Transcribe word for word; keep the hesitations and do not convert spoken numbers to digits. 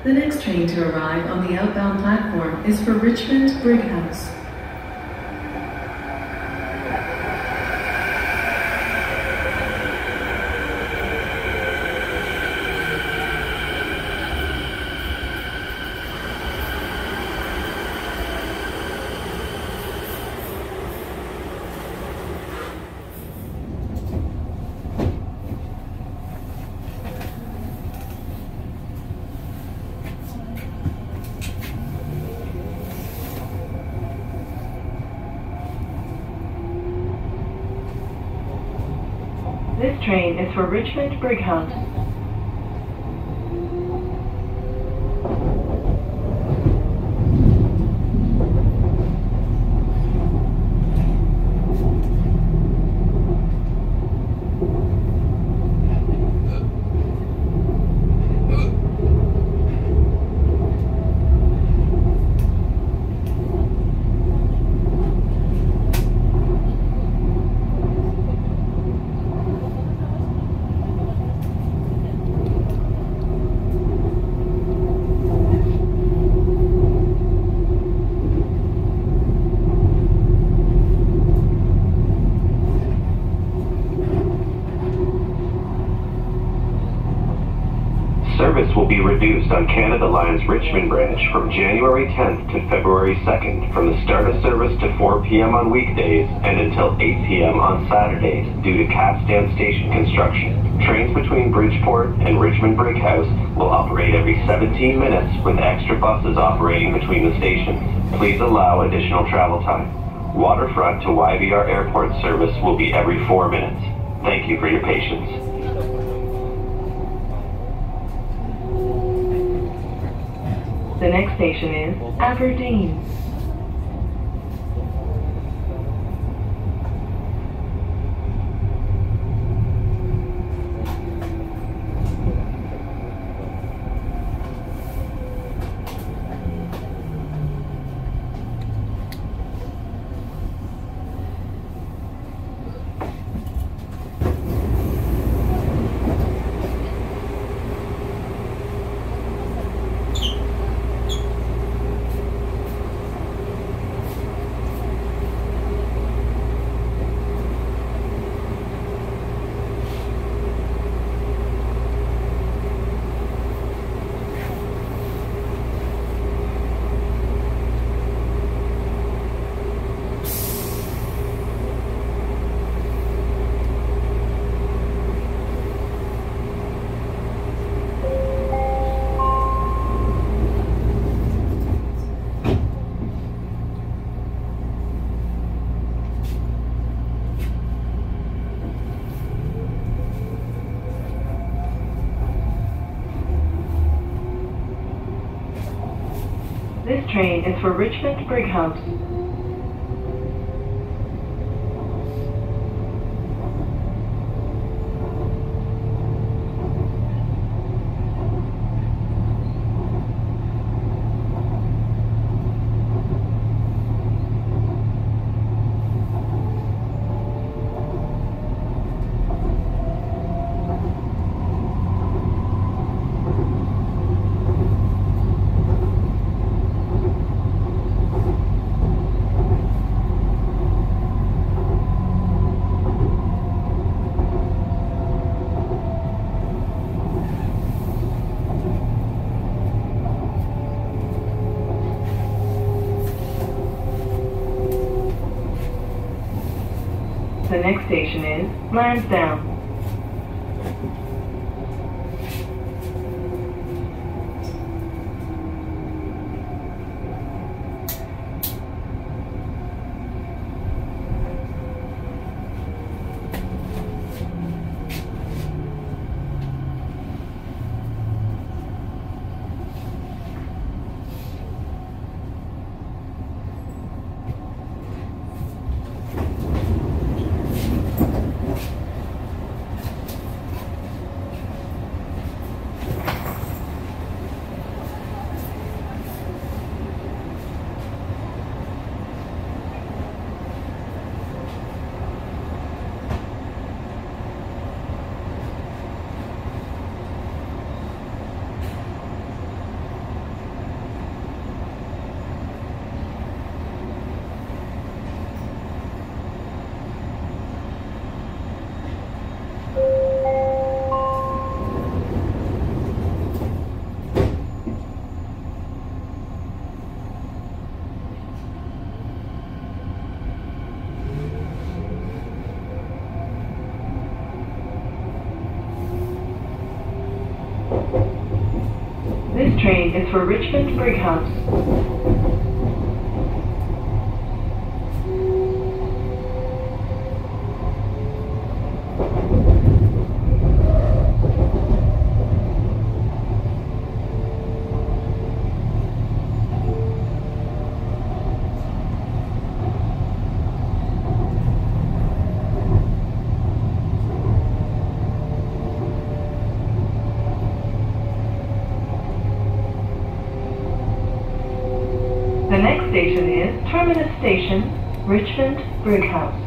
The next train to arrive on the outbound platform is for Richmond, Brighouse. This train is for Richmond, Brighouse. Service will be reduced on Canada Line's Richmond branch from January tenth to February second, from the start of service to four p m on weekdays and until eight p m on Saturdays due to Capstan station construction. Trains between Bridgeport and Richmond Brighouse will operate every seventeen minutes with extra buses operating between the stations. Please allow additional travel time. Waterfront to Y V R Airport service will be every four minutes. Thank you for your patience. The next station is Aberdeen. This train is for Richmond, Brighouse. The next station is Lansdowne. This train is for Richmond Brighouse. The next station is Terminus Station, Richmond Brighouse.